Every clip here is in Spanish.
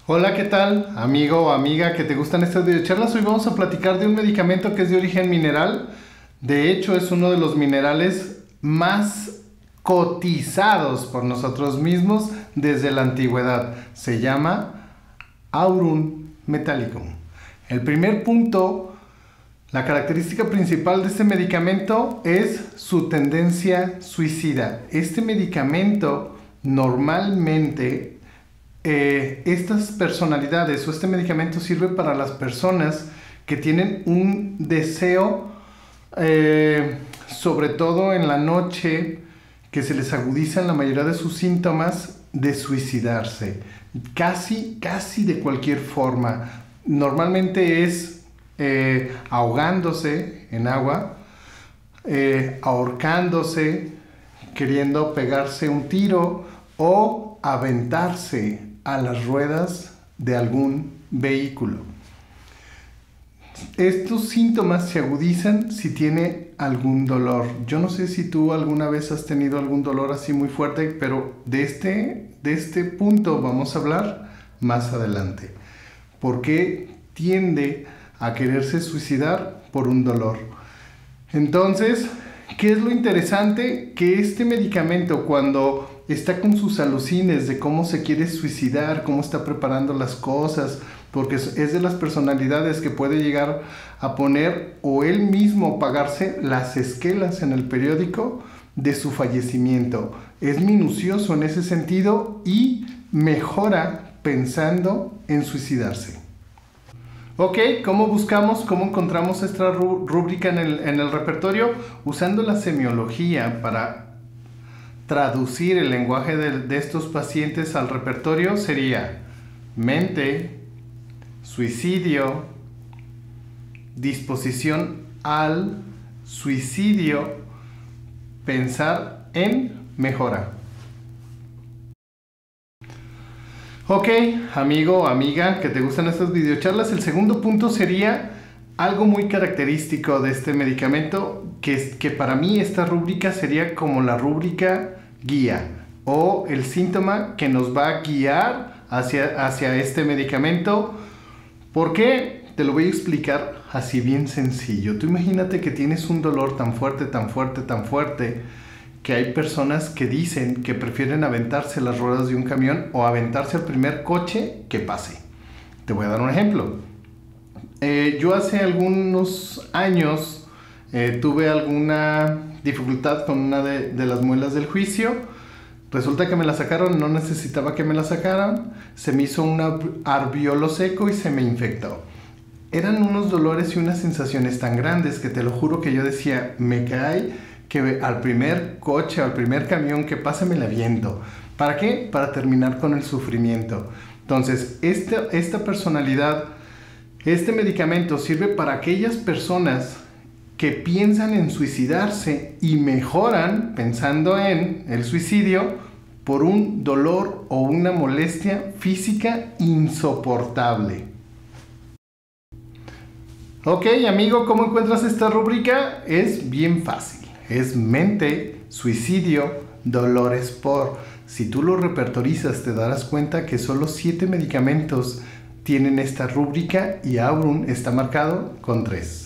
Hola, ¿qué tal? Amigo o amiga que te gustan estas videocharlas. Hoy vamos a platicar de un medicamento que es de origen mineral. De hecho, es uno de los minerales más cotizados por nosotros mismos desde la antigüedad. Se llama Aurum Metallicum. El primer punto, la característica principal de este medicamento es su tendencia suicida. Este medicamento normalmente estas personalidades o este medicamento sirve para las personas que tienen un deseo, sobre todo en la noche, que se les agudizan la mayoría de sus síntomas de suicidarse, casi de cualquier forma. Normalmente es ahogándose en agua, ahorcándose, queriendo pegarse un tiro o aventarse a las ruedas de algún vehículo. Estos síntomas se agudizan si tiene algún dolor. Yo no sé si tú alguna vez has tenido algún dolor así muy fuerte, pero de este punto vamos a hablar más adelante. ¿Por qué tiende a quererse suicidar? Por un dolor. Entonces, ¿qué es lo interesante? Que este medicamento, cuando está con sus alucines de cómo se quiere suicidar, cómo está preparando las cosas, porque es de las personalidades que puede llegar a poner o él mismo pagarse las esquelas en el periódico de su fallecimiento. Es minucioso en ese sentido y mejora pensando en suicidarse. Ok, ¿cómo buscamos, cómo encontramos esta rúbrica en el repertorio? Usando la semiología para traducir el lenguaje de estos pacientes al repertorio sería mente, suicidio, disposición al suicidio, pensar en mejora. Ok, amigo o amiga que te gustan estas videocharlas, el segundo punto sería algo muy característico de este medicamento, que para mí esta rúbrica sería como la rúbrica guía o el síntoma que nos va a guiar hacia este medicamento. ¿Por qué? Te lo voy a explicar así bien sencillo. Tú imagínate que tienes un dolor tan fuerte, que hay personas que dicen que prefieren aventarse las ruedas de un camión o aventarse al primer coche que pase. Te voy a dar un ejemplo. Yo hace algunos años tuve alguna dificultad con una de las muelas del juicio. Resulta que me la sacaron, no necesitaba que me la sacaran. Se me hizo un alveolo seco y se me infectó. Eran unos dolores y unas sensaciones tan grandes que te lo juro que yo decía, me cae que al primer coche, al primer camión que pase me la aviento. ¿Para qué? Para terminar con el sufrimiento. Entonces, esta personalidad, este medicamento sirve para aquellas personas que piensan en suicidarse y mejoran pensando en el suicidio por un dolor o una molestia física insoportable. Ok, amigo, ¿cómo encuentras esta rúbrica? Es bien fácil. Es mente, suicidio, dolores por. Si tú lo repertorizas, te darás cuenta que solo 7 medicamentos tienen esta rúbrica y Aurum está marcado con 3.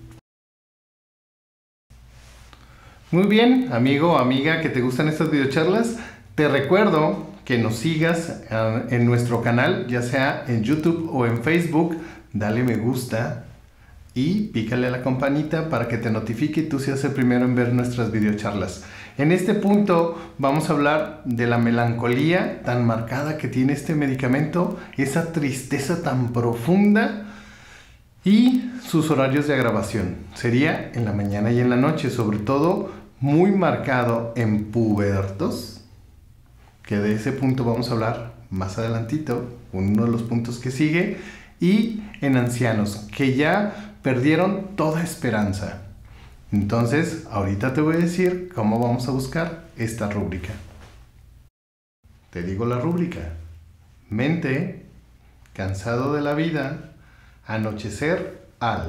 Muy bien, amigo o amiga que te gustan estas videocharlas, te recuerdo que nos sigas en nuestro canal, ya sea en YouTube o en Facebook. Dale me gusta y pícale a la campanita para que te notifique y tú seas el primero en ver nuestras videocharlas. En este punto vamos a hablar de la melancolía tan marcada que tiene este medicamento, esa tristeza tan profunda y sus horarios de agravación. Sería en la mañana y en la noche, sobre todo muy marcado en pubertos, que de ese punto vamos a hablar más adelantito, uno de los puntos que sigue, y en ancianos, que ya perdieron toda esperanza. Entonces, ahorita te voy a decir cómo vamos a buscar esta rúbrica. Te digo la rúbrica. Mente, cansado de la vida, anochecer al.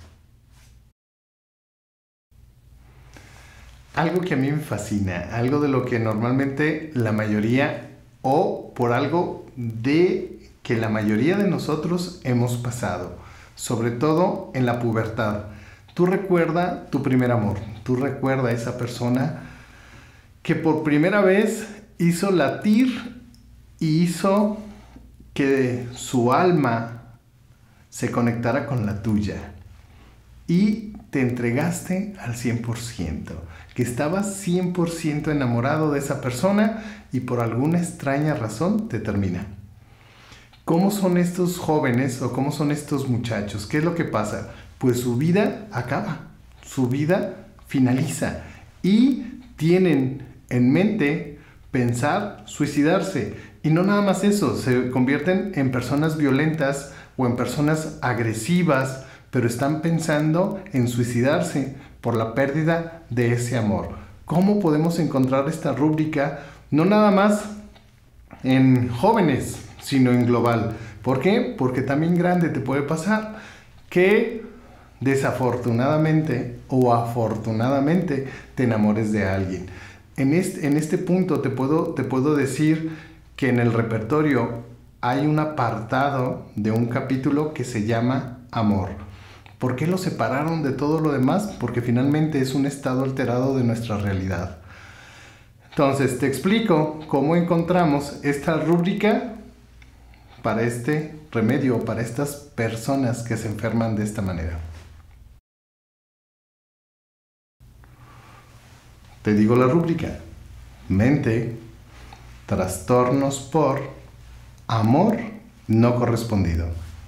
Algo que a mí me fascina, algo de lo que normalmente la mayoría o por algo de que la mayoría de nosotros hemos pasado, sobre todo en la pubertad. Tú recuerda tu primer amor, tú recuerda a esa persona que por primera vez hizo latir y hizo que su alma se conectara con la tuya y te entregaste al 100%, que estabas 100% enamorado de esa persona y por alguna extraña razón te termina. ¿Cómo son estos jóvenes o cómo son estos muchachos? ¿Qué es lo que pasa? Pues su vida acaba, su vida finaliza y tienen en mente pensar suicidarse. Y no nada más eso, se convierten en personas violentas o en personas agresivas, pero están pensando en suicidarse por la pérdida de ese amor. ¿Cómo podemos encontrar esta rúbrica? No nada más en jóvenes, sino en global. ¿Por qué? Porque también grande te puede pasar que desafortunadamente o afortunadamente te enamores de alguien. En este punto te puedo decir que en el repertorio hay un apartado de un capítulo que se llama Amor. ¿Por qué lo separaron de todo lo demás? Porque finalmente es un estado alterado de nuestra realidad. Entonces te explico cómo encontramos esta rúbrica para este remedio, para estas personas que se enferman de esta manera. Te digo la rúbrica: mente, trastornos por amor no correspondido.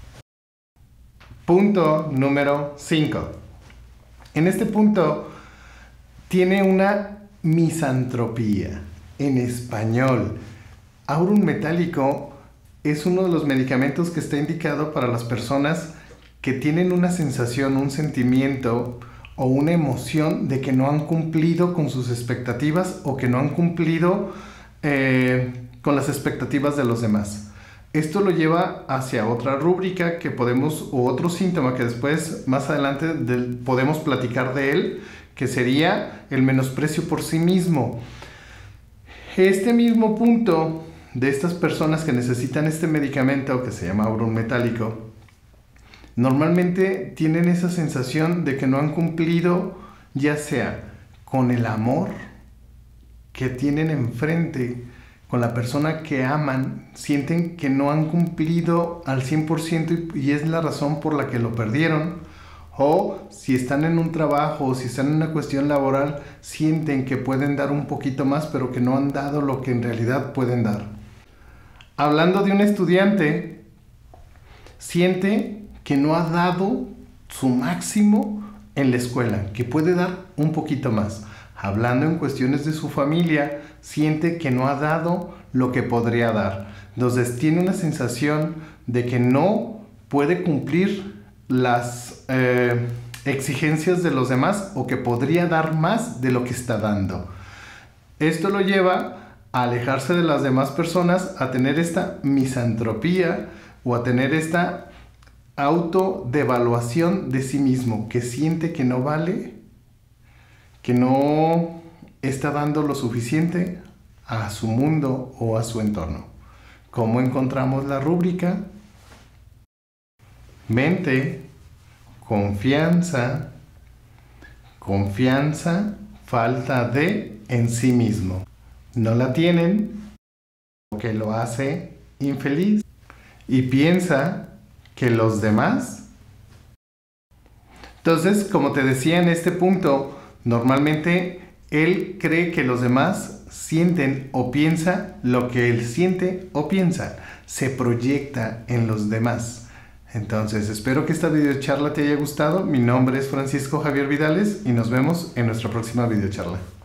Punto número 5. En este punto tiene una misantropía. En español, aurum metálico es uno de los medicamentos que está indicado para las personas que tienen una sensación, un sentimiento o una emoción de que no han cumplido con sus expectativas o que no han cumplido con las expectativas de los demás. Esto lo lleva hacia otra rúbrica que podemos, o otro síntoma que después, más adelante, podemos platicar de él, que sería el menosprecio por sí mismo. Este mismo punto de estas personas que necesitan este medicamento que se llama aurum metálico, normalmente tienen esa sensación de que no han cumplido, ya sea con el amor que tienen enfrente, con la persona que aman, sienten que no han cumplido al 100% y es la razón por la que lo perdieron. O si están en un trabajo o si están en una cuestión laboral, sienten que pueden dar un poquito más, pero que no han dado lo que en realidad pueden dar. Hablando de un estudiante, siente que no ha dado su máximo en la escuela, que puede dar un poquito más. Hablando en cuestiones de su familia, siente que no ha dado lo que podría dar. Entonces tiene una sensación de que no puede cumplir las exigencias de los demás o que podría dar más de lo que está dando. Esto lo lleva a alejarse de las demás personas, a tener esta misantropía o a tener esta autodevaluación de sí mismo, que siente que no vale, que no está dando lo suficiente a su mundo o a su entorno. ¿Cómo encontramos la rúbrica? Mente, confianza, falta de en sí mismo. No la tienen, lo que lo hace infeliz y piensa que los demás. Entonces, como te decía en este punto, normalmente él cree que los demás sienten o piensa lo que él siente o piensa. Se proyecta en los demás. Entonces, espero que esta videocharla te haya gustado. Mi nombre es Francisco Javier Vidales y nos vemos en nuestra próxima videocharla.